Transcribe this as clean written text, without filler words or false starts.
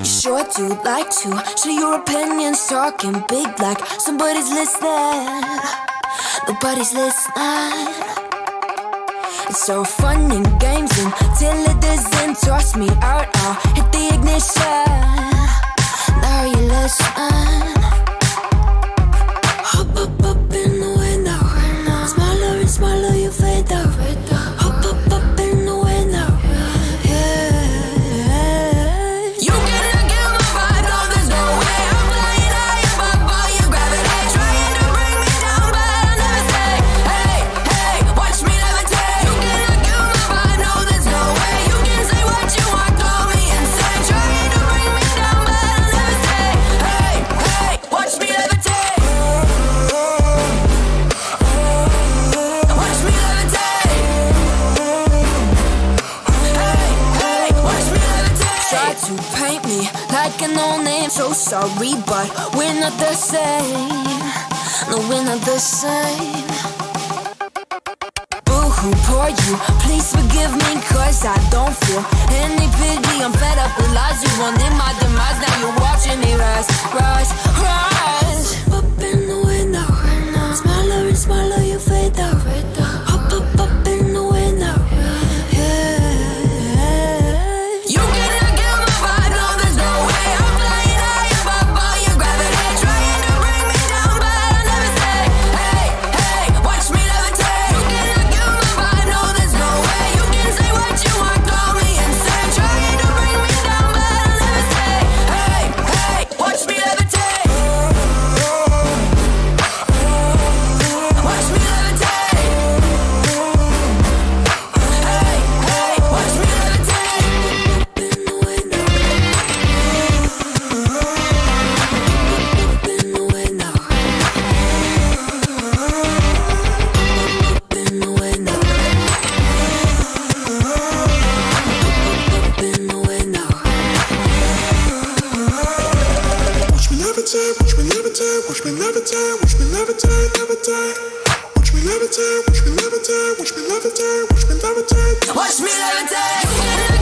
sure do like to share your opinions, talking big like somebody's listening. Nobody's listening. It's so fun and games until it doesn't. Toss me out, I'll hit the ignition. Now you're listening. Hop up in the window. Smaller and smaller you fade out. Hop up in the window. Like a no-name, so sorry, but we're not the same. No, we're not the same. Boo-hoo, poor you, please forgive me, cause I don't feel any pity. I'm fed up with lies, you wanted my demise. Now you're watching me rise, rise, rise. Up in the window, smaller and smaller you fade out. Up in the window. Watch me levitate, watch me levitate, watch me levitate, watch me levitate. Watch me levitate.